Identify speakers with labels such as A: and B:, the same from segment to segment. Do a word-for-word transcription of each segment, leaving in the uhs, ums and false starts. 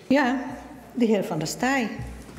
A: Ja, de heer Van der Staaij.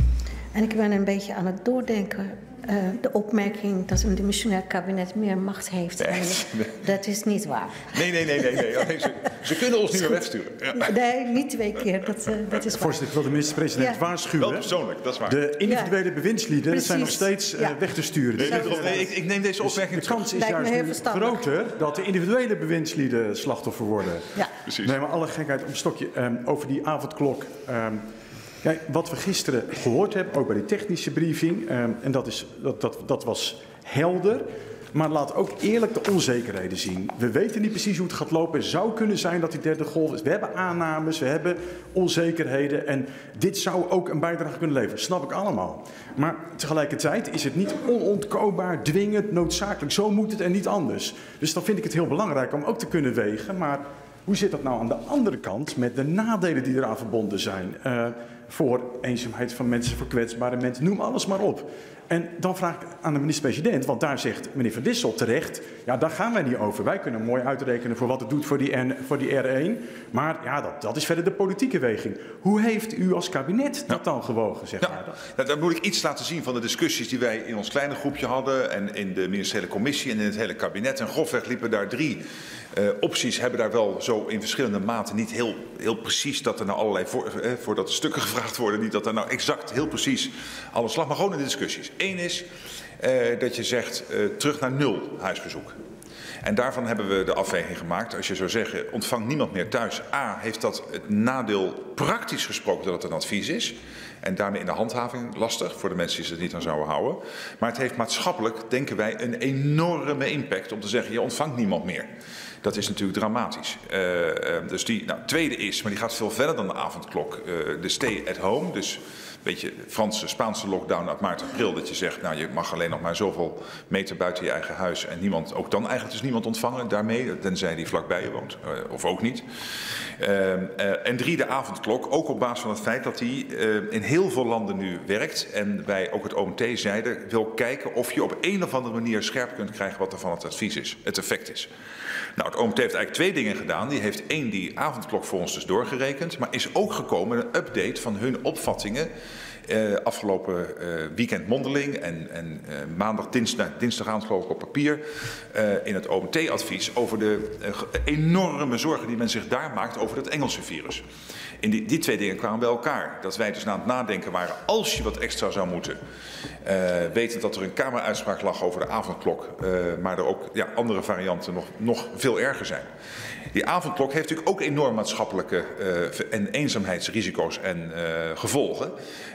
A: En ik ben een beetje aan het doordenken. Uh, de opmerking dat een dimissionair kabinet meer macht heeft.
B: Nee, nee.
A: Dat is niet waar.
B: Nee, nee, nee. nee, nee. nee ze, ze kunnen ons niet meer wegsturen. Ja.
A: Nee, niet twee keer. Dat, uh, dat is waar.
C: Voorzitter, ik wil de minister-president ja. waarschuwen.
B: Wel persoonlijk, dat is waar.
C: De individuele ja. bewindslieden Precies. zijn nog steeds uh, ja. weg te sturen.
B: Nee, nee, nee, nee, ik, ik neem deze opmerking
C: dus de kans is juist nu groter dat de individuele bewindslieden slachtoffer worden.
A: Ja.
C: Precies. Nee, maar alle gekheid op een stokje. Um, over die avondklok. Um, Kijk, wat we gisteren gehoord hebben, ook bij die technische briefing, um, en dat, is, dat, dat, dat was helder, maar laat ook eerlijk de onzekerheden zien. We weten niet precies hoe het gaat lopen. Het zou kunnen zijn dat die derde golf is. We hebben aannames, we hebben onzekerheden en dit zou ook een bijdrage kunnen leveren. Snap ik allemaal. Maar tegelijkertijd is het niet onontkoombaar, dwingend, noodzakelijk. Zo moet het en niet anders. Dus dan vind ik het heel belangrijk om ook te kunnen wegen, maar hoe zit dat nou aan de andere kant met de nadelen die eraan verbonden zijn? Uh, voor eenzaamheid van mensen, voor kwetsbare mensen, noem alles maar op. En dan vraag ik aan de minister-president, want daar zegt meneer Van Dissel terecht, ja, daar gaan wij niet over. Wij kunnen mooi uitrekenen voor wat het doet voor die, N, voor die R één, maar ja, dat, dat is verder de politieke weging. Hoe heeft u als kabinet dat dan gewogen, zeg maar?
B: Ja, dan moet ik iets laten zien van de discussies die wij in ons kleine groepje hadden en in de ministeriële commissie en in het hele kabinet. En grofweg liepen daar drie uh, opties, hebben daar wel zo in verschillende maten niet heel, heel precies dat er nou allerlei, voor, eh, voordat de stukken gevraagd worden, niet dat er nou exact heel precies alles lag, maar gewoon in de discussies. Eén is uh, dat je zegt uh, terug naar nul huisbezoek. En daarvan hebben we de afweging gemaakt. Als je zou zeggen, ontvang niemand meer thuis. A, heeft dat het nadeel praktisch gesproken dat het een advies is. En daarmee in de handhaving lastig voor de mensen die zich er niet aan zouden houden. Maar het heeft maatschappelijk, denken wij, een enorme impact om te zeggen, je ontvangt niemand meer. Dat is natuurlijk dramatisch. Uh, uh, dus die nou, tweede is, maar die gaat veel verder dan de avondklok, uh, de stay at home. Dus een beetje Franse, Spaanse lockdown uit maart, april. Dat je zegt, nou je mag alleen nog maar zoveel meter buiten je eigen huis. En niemand, ook dan eigenlijk dus niemand ontvangen daarmee. Tenzij die vlakbij je woont. Uh, of ook niet. Uh, uh, en drie, de avondklok. Ook op basis van het feit dat die uh, in heel veel landen nu werkt. En wij ook het O M T zeiden, wil kijken of je op een of andere manier scherp kunt krijgen wat er van het advies is. Het effect is. Nou, het O M T heeft eigenlijk twee dingen gedaan. Die heeft één, die avondklok voor ons dus doorgerekend. Maar is ook gekomen met een update van hun opvattingen. Uh, afgelopen uh, weekend mondeling en, en uh, maandag, dinsdag, dinsdagavond geloof ik op papier. Uh, in het O M T-advies over de uh, enorme zorgen die men zich daar maakt over het Engelse virus. In die, die twee dingen kwamen bij elkaar. Dat wij dus aan het nadenken waren, als je wat extra zou moeten. Uh, wetend dat er een kameruitspraak lag over de avondklok. Uh, maar er ook ja, andere varianten nog, nog veel erger zijn. Die avondklok heeft natuurlijk ook enorm maatschappelijke uh, en eenzaamheidsrisico's en uh, gevolgen.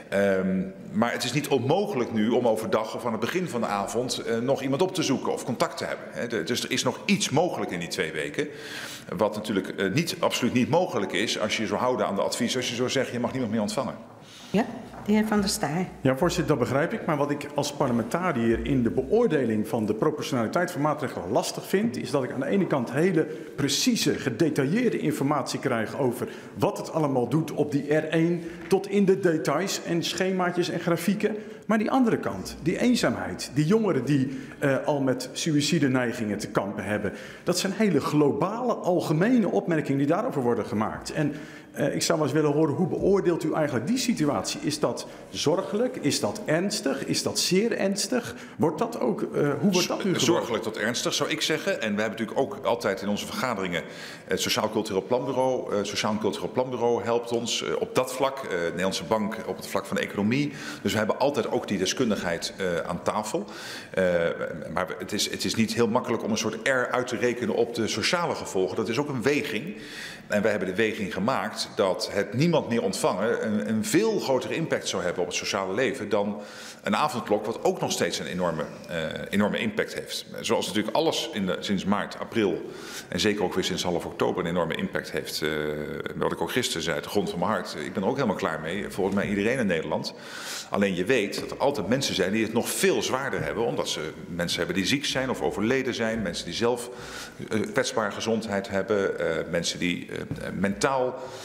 B: Um, maar het is niet onmogelijk nu om overdag of aan het begin van de avond uh, nog iemand op te zoeken of contact te hebben. Hè. De, dus er is nog iets mogelijk in die twee weken. Wat natuurlijk uh, niet, absoluut niet mogelijk is als je je zou houden aan de advies. Als je zou zeggen, je mag niemand meer ontvangen.
A: Ja, de heer Van der Staaij.
C: Ja, voorzitter, dat begrijp ik. Maar wat ik als parlementariër in de beoordeling van de proportionaliteit van maatregelen lastig vind, is dat ik aan de ene kant hele precieze, gedetailleerde informatie krijg over wat het allemaal doet op die R één tot in de details en schemaatjes en grafieken. Maar die andere kant, die eenzaamheid, die jongeren die uh, al met suïcideneigingen te kampen hebben, dat zijn hele globale, algemene opmerkingen die daarover worden gemaakt. En uh, ik zou wel eens willen horen, hoe beoordeelt u eigenlijk die situatie? Is dat zorgelijk? Is dat ernstig? Is dat zeer ernstig? Wordt dat ook, uh, hoe wordt dat nu gebeurd?
B: Zorgelijk tot ernstig, zou ik zeggen. En we hebben natuurlijk ook altijd in onze vergaderingen het Sociaal Cultureel Planbureau. Het uh, Sociaal Cultureel Planbureau helpt ons uh, op dat vlak. Uh, de Nederlandse Bank op het vlak van de economie. Dus we hebben altijd ook die deskundigheid uh, aan tafel. Uh, maar het is, het is niet heel makkelijk om een soort R uit te rekenen op de sociale gevolgen. Dat is ook een weging. En wij hebben de weging gemaakt dat het niemand meer ontvangen een, een veel grotere impact zou hebben op het sociale leven dan een avondklok, wat ook nog steeds een enorme, uh, enorme impact heeft. Zoals natuurlijk alles in de, sinds maart, april en zeker ook weer sinds half oktober een enorme impact heeft. Uh, wat ik ook gisteren zei, de grond van mijn hart. Ik ben er ook helemaal klaar mee. Volgens mij iedereen in Nederland. Alleen je weet dat er altijd mensen zijn die het nog veel zwaarder hebben, omdat ze mensen hebben die ziek zijn of overleden zijn, mensen die zelf uh, kwetsbare gezondheid hebben, uh, mensen die uh, mentaal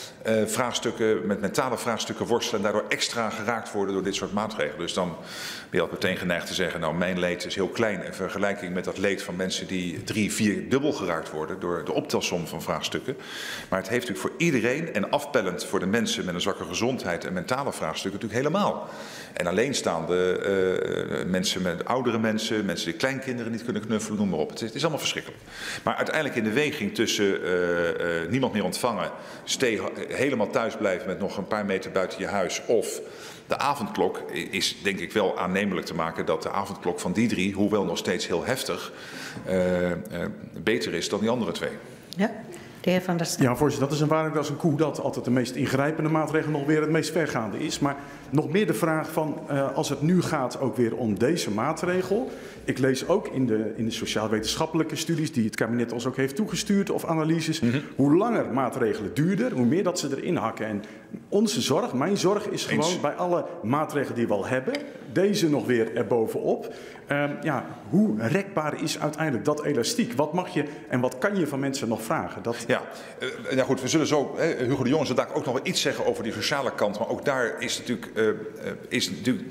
B: uh, vraagstukken, met mentale vraagstukken worstelen en daardoor extra geraakt worden door dit soort maatregelen. Dus dan ben je al meteen geneigd te zeggen, nou mijn leed is heel klein in vergelijking met dat leed van mensen die drie, vier dubbel geraakt worden door de optelsom van vraagstukken. Maar het heeft natuurlijk voor iedereen en afpellend voor de mensen met een zwakke gezondheid en mentale vraagstukken natuurlijk helemaal. En alleenstaande uh, mensen met oudere mensen, mensen die kleinkinderen niet kunnen knuffelen, noem maar op. Het is, het is allemaal verschrikkelijk. Maar uiteindelijk in de weging tussen uh, uh, niemand meer ontvangen, stay, helemaal thuis blijven met nog een paar meter buiten je huis of de avondklok, is denk ik wel aannemelijk te maken dat de avondklok van die drie, hoewel nog steeds heel heftig, uh, uh, beter is dan die andere twee.
A: Ja. De heer Van der Staaij.
C: Ja, voorzitter, dat is een waarheid als een koe dat altijd de meest ingrijpende maatregel nog weer het meest vergaande is. Maar nog meer de vraag van, uh, als het nu gaat ook weer om deze maatregel. Ik lees ook in de, in de sociaal-wetenschappelijke studies die het kabinet ons ook heeft toegestuurd of analyses. Mm-hmm. Hoe langer maatregelen duurder, hoe meer dat ze erin hakken. En onze zorg, mijn zorg is gewoon Eens. bij alle maatregelen die we al hebben, deze nog weer erbovenop. Um, ja, hoe rekbaar is uiteindelijk dat elastiek? Wat mag je en wat kan je van mensen nog vragen? Dat...
B: Ja, uh, nou goed, we zullen zo, hè, Hugo de Jonge zal daar ook nog wel iets zeggen over die sociale kant. Maar ook daar is natuurlijk, uh, uh, is natuurlijk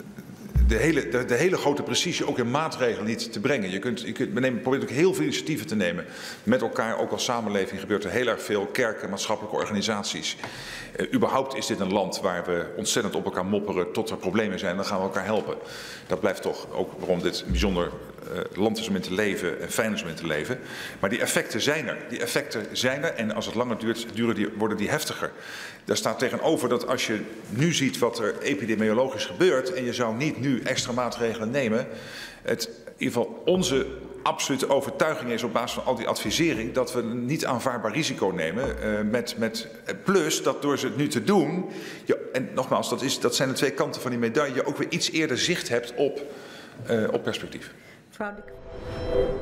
B: de, hele, de, de hele grote precisie ook in maatregelen niet te brengen. Je kunt, je kunt, we nemen, proberen ook heel veel initiatieven te nemen met elkaar. Ook als samenleving gebeurt er heel erg veel. Kerken, maatschappelijke organisaties. Uh, überhaupt is dit een land waar we ontzettend op elkaar mopperen tot er problemen zijn. Dan gaan we elkaar helpen. Dat blijft toch ook waarom dit een bijzonder uh, land is om in te leven en fijn is om in te leven. Maar die effecten zijn er. Die effecten zijn er en als het langer duurt, duren die, worden die heftiger. Daar staat tegenover dat als je nu ziet wat er epidemiologisch gebeurt en je zou niet nu extra maatregelen nemen, het in ieder geval onze absolute overtuiging is op basis van al die advisering dat we een niet aanvaardbaar risico nemen. Uh, met, met plus dat door ze het nu te doen, je, en nogmaals, dat, is, dat zijn de twee kanten van die medaille, je ook weer iets eerder zicht hebt op, uh, op perspectief.
A: Mevrouw de...